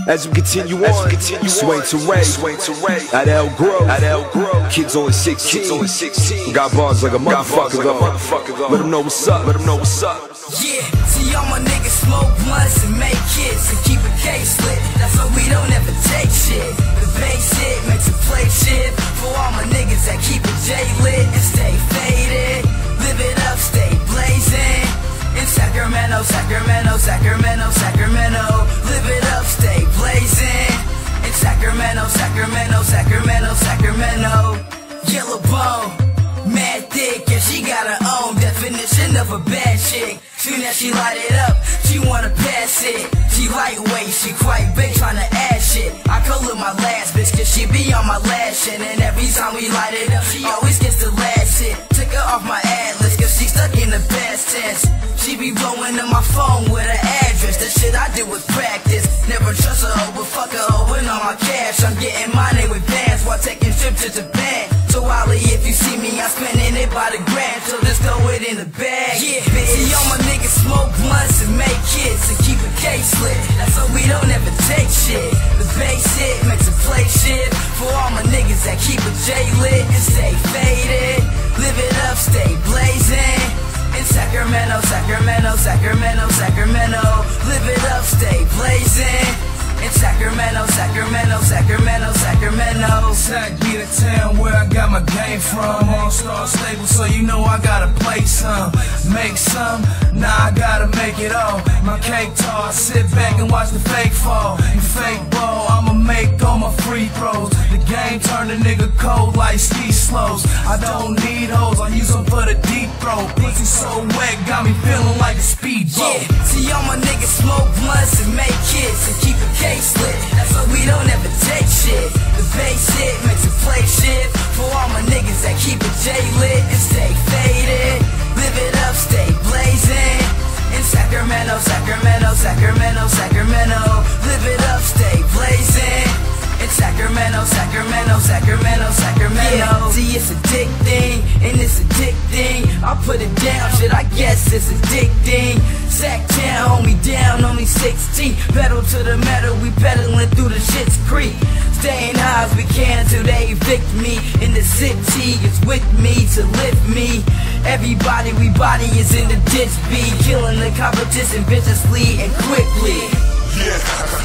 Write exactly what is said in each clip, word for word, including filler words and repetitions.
As we continue on, as we continue swing to Ray, swing to Ray, at El Grove, at El Grove. Kids only sixteen, kids only sixteen. Got bars like a motherfucker, like a motherfucker. Let them know what's up, let them know what's up. Yeah, see all my niggas smoke blunts and make hits and keep a case lit. That's why we don't ever take shit. The bass hit makes a play shit for all my niggas that keep it J lit and stay faded. Live it up, stay blazing. In Sacramento, Sacramento, Sacramento, Sacramento. Live it up, stay blazing. In Sacramento, Sacramento, Sacramento, Sacramento. Yellow bone, mad thick, and she got her own definition of a bad chick. Soon as she light it up, she wanna pass it. She lightweight, she quite big, tryna add shit. I call her my last bitch, cause she be on my last shit. And every time we light it up, she always gets the last hit. Took her off my ad list, cause she stuck in the past tense. She be blowing up my phone with her address. The shit I do was practice. Never trust a hoe, but fuck a hoe and all my cash. I'm getting money with bands while taking trips to Japan. So Ollie, if you see me, I'm spending it by the grand. So just throw it in the bag. Yeah, bitch. See, all my niggas smoke blunts and make hits and keep a case lit. That's why we don't ever take shit. The bass hit makes a play shit for all my niggas that keep a J lit and stay faded. Live it up, stay blazing. In Sacramento, Sacramento, Sacramento, Sacramento. Live it up, stay blazing. In Sacramento, Sacramento, Sacramento, Sacramento. Sac be the town where I got my game from. All-star stable, so you know I gotta play some. Make some, nah I gotta make it all. My cake tall, sit back and watch the fake fall. You fake ball, I'ma make all my free throws. The game turn a nigga cold like ski slows. I don't need hoes, I use them for the deep throat. Pussy so wet, got me feeling like a speedboat. Yeah, see all my niggas smoke blunts and make hits and keep a case lit. That's why we don't ever take shit. The bass hit makes a play shit for all my niggas that keep it J lit and stay faded. Live it up, stay blazing. In Sacramento, Sacramento, Sacramento, Sacramento. Live it up, stay blazing. In Sacramento, Sacramento, Sacramento, Sacramento. Yeah, see it's addicting, and it's addicting. I put it down, shit, I guess it's addicting. Sac town, hold me down, only sixteen. Pedal to the metal, we pedaling through the shit's creek. Staying high as we can till they evict me. In the city, it's with me to lift me. Everybody we body is in the ditch B. Killing the competition viciously and quickly. Yeah,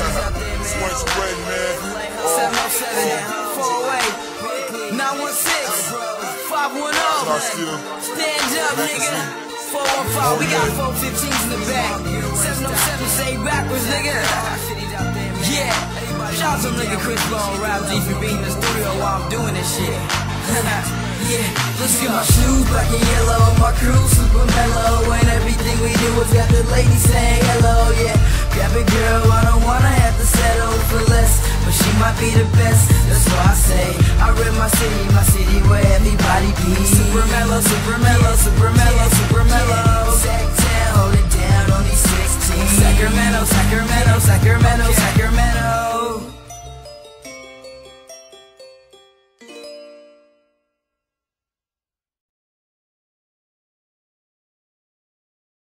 swing spread, man. seven oh seven, four oh eight, nine one six, five one oh. Stand up, nigga. four one five, we got four fifteens in the back. seven oh seven, say backwards, nigga. Yeah, shout out to nigga Chris Bone, Rap G for being in the studio while I'm doing this shit. Yeah, let's get my shoes black and yellow, my crew super mellow, and everything we do is got the ladies saying hello. Yeah, grab it, girl, I don't wanna have to settle for less, but she might be the best. That's why I say I rep my city, my city where everybody be. Super mellow, super mellow, super mellow.